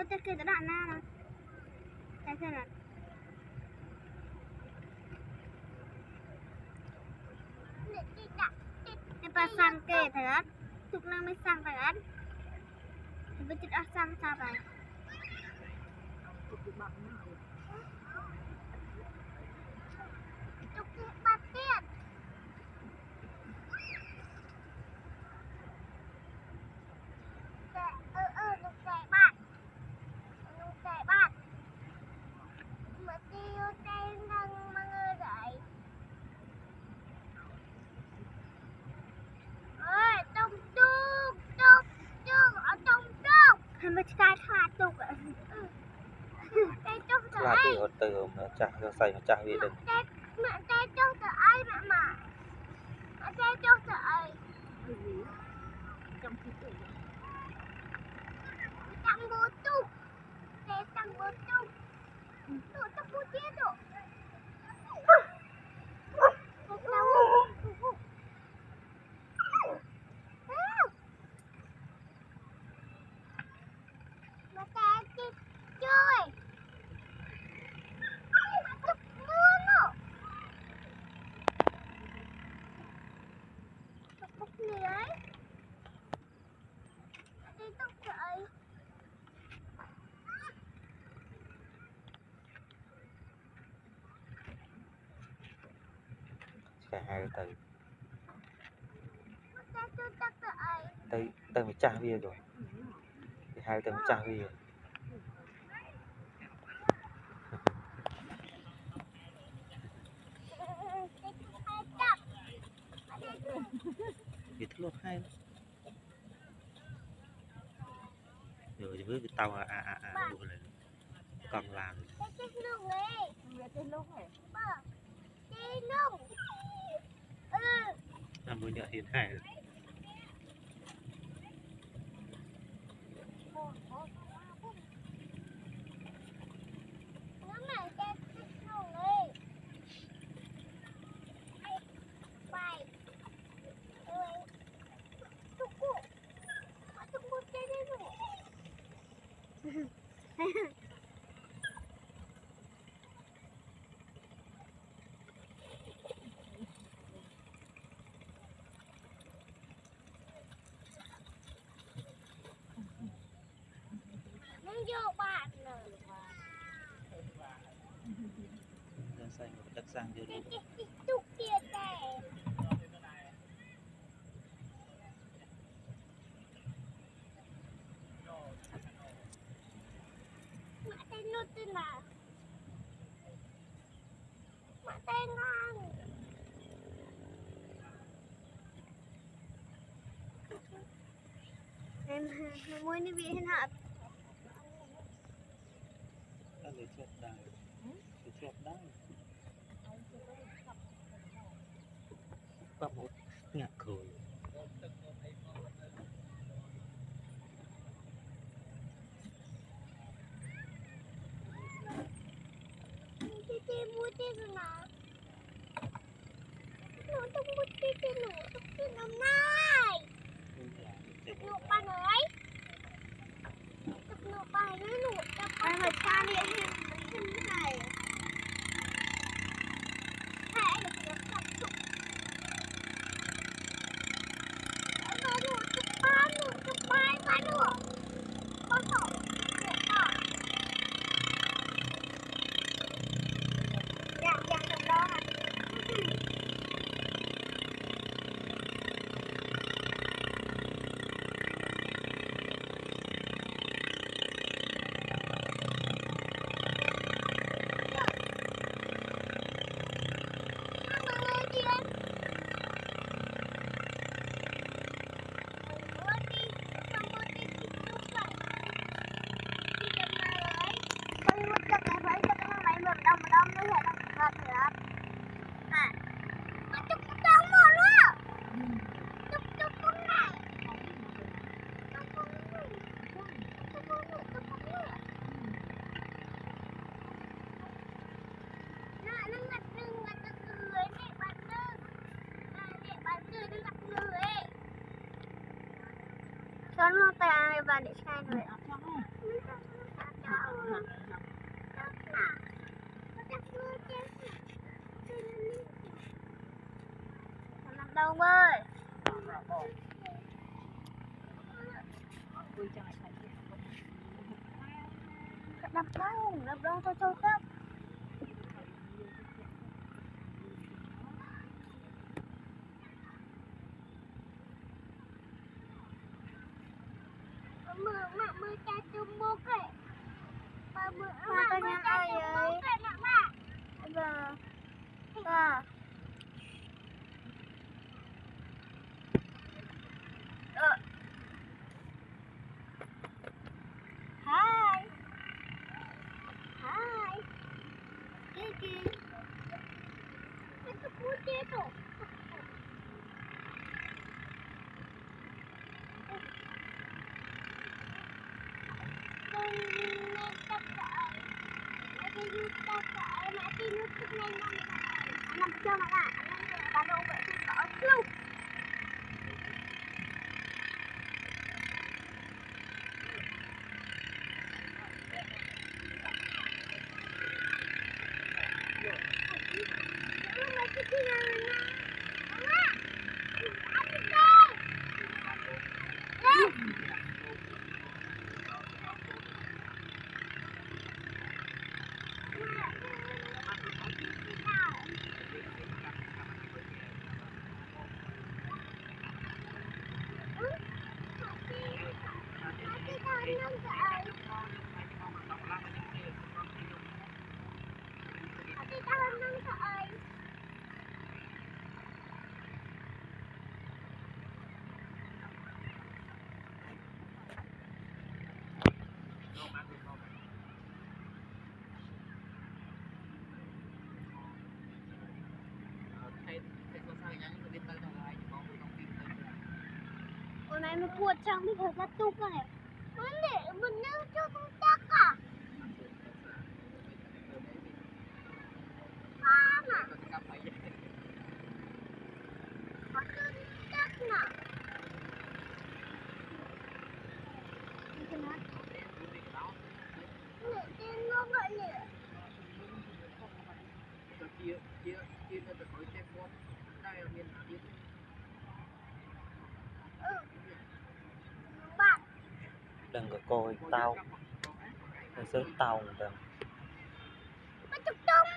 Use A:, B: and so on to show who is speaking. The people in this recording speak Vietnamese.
A: tôi tới kia tới đoạn nào rồi đây thế là bà sang kê thật chụp năng mới sang thật thì bây giờ sang sao vậy chụp bát tiền bạn mà tiêu tay năng mang dậy ơi trong chung ở trong chung hình như cái khát chung ạ cái chung từ
B: là
A: ai
B: cái từ mà chả cho xài mà chả gì được
A: cái chung từ ai mà cái chung từ ai trong bố chung cái trong bố chung tụi trong bố chia tụi
B: cả hai từ mà chả bia rồi hai từ mà chả bia thì thức lốt hay rồi thì với cái tàu luôn này còn làm làm mới nhớ hiện hay
A: vô bạn
B: ra xanh một đất sang vô đi
A: chúc tiền này mẹ tay nốt tên nào mẹ tay ngon em mua đi bị hình hạt
B: để chụp đài để chụp đài có một nhạc cười
A: mua tiền rồi nào nó không mua tiền nữa không tiền năm nay nụ bàn ấy nụ bàn ấy nụ bàn mà cha đi hình này hãy được tập trung nó nụ chụp bài mà nụ con hổ dạng được đó hả Con tay ai và để sai rồi. đập đông cho châu cấp mưa cha chung bố kệ mưa tôi nhắn ai vậy giờ Hai. Kiki. Itu putih tuh. Ôi này nó cuột trong cái thời cắt tuk này. Mình nêu cho con chắc à. Mà. Có chân chắc nè. Nè, tên nó gọi nè. Bạn.
B: Đừng có coi tao nó sớm tao rồi.
A: Nó chụp tung